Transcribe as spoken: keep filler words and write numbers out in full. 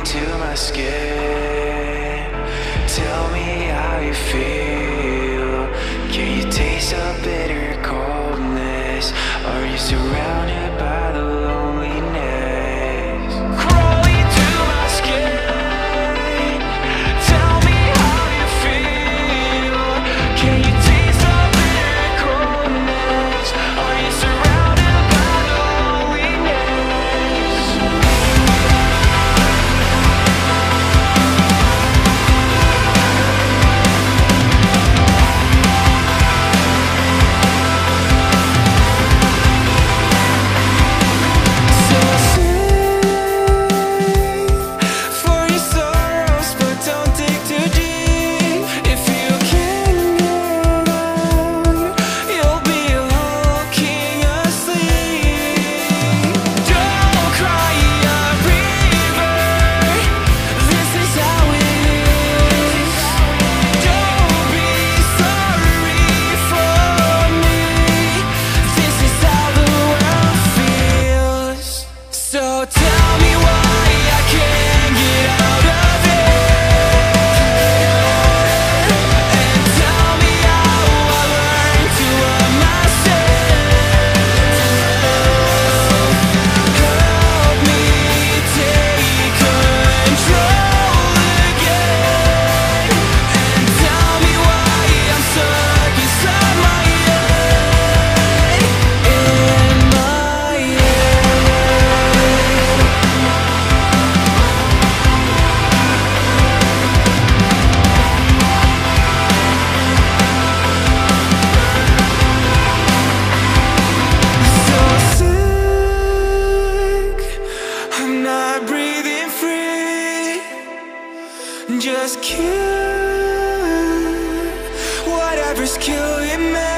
into my skin. Tell me how you feel. Can you taste the bitter coldness? Are you surrounded by the loneliness? Crawling through my skin. Tell me how you feel. Can you taste the bitter coldness? Are you surrounded by the loneliness? So sing for your sorrows, but don't dig too deep. If you can get out, you'll be walking asleep. Don't cry a river. This is how it is. Don't be sorry for me. This is how the world feels. So tell me why I can't get out of it, and tell me how I learned to love myself. Help me take control again, and tell me why I'm stuck inside my head, in my head. So sick, I'm not breathing free. Just kill whatever's killing me.